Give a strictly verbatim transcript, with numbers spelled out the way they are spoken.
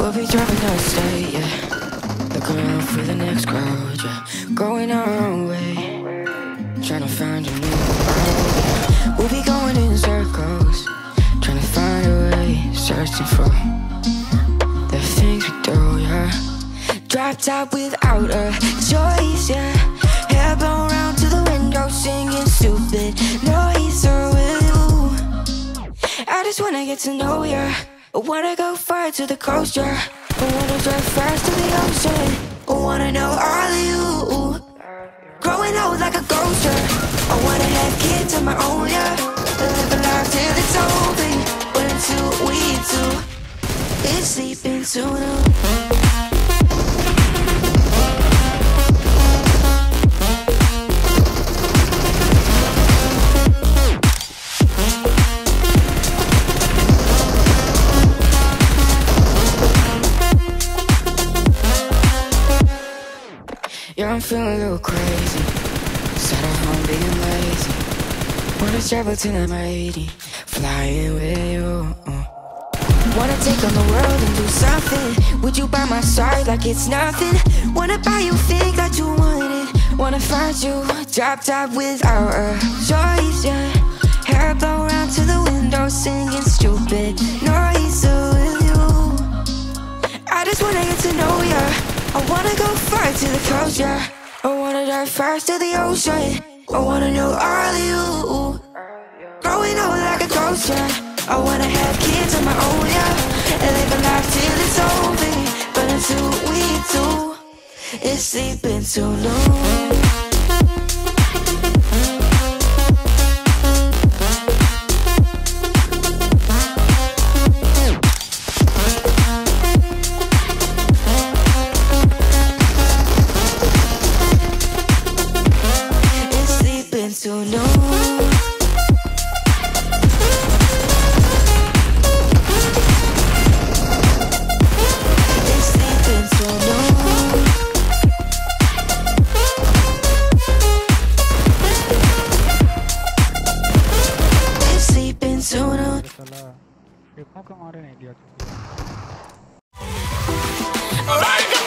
We'll be driving down the state, yeah. Looking around for the next crowd, yeah. Going our own way, trying to find a new road. We'll be going in circles, trying to find a way, searching for the things we do, yeah. Drop top without a choice, yeah. Hair blown round to the window, singing stupid noise. Or will you? I just wanna get to know ya. I wanna go far to the coast, yeah. I wanna drive fast to the ocean. I wanna know all of you. Growing old like a ghost, yeah. I wanna have kids of my own, yeah. Live a life till it's over. But until we do, it's sleeping sooner. Yeah, I'm feeling a little crazy. Sat at home being lazy. Wanna travel to the mighty, flying with you. uh. Wanna take on the world and do something. Would you by my side like it's nothing? Wanna buy you things that you wanted. Wanna find you, drop top without a choice, yeah. Hair blow round to the window, singing stupid noise. So with you, I just wanna get to know ya. I wanna go far to the coast, yeah. I wanna dive fast to the ocean. I wanna know all of you. Growing old like a ghost, yeah. I wanna have kids of my own, yeah. And live a life till it's over. But until we do, it's sleeping too long. So no, it's sleeping so long. It's sleeping so long. देखो कमारे नहीं दिया। Alright.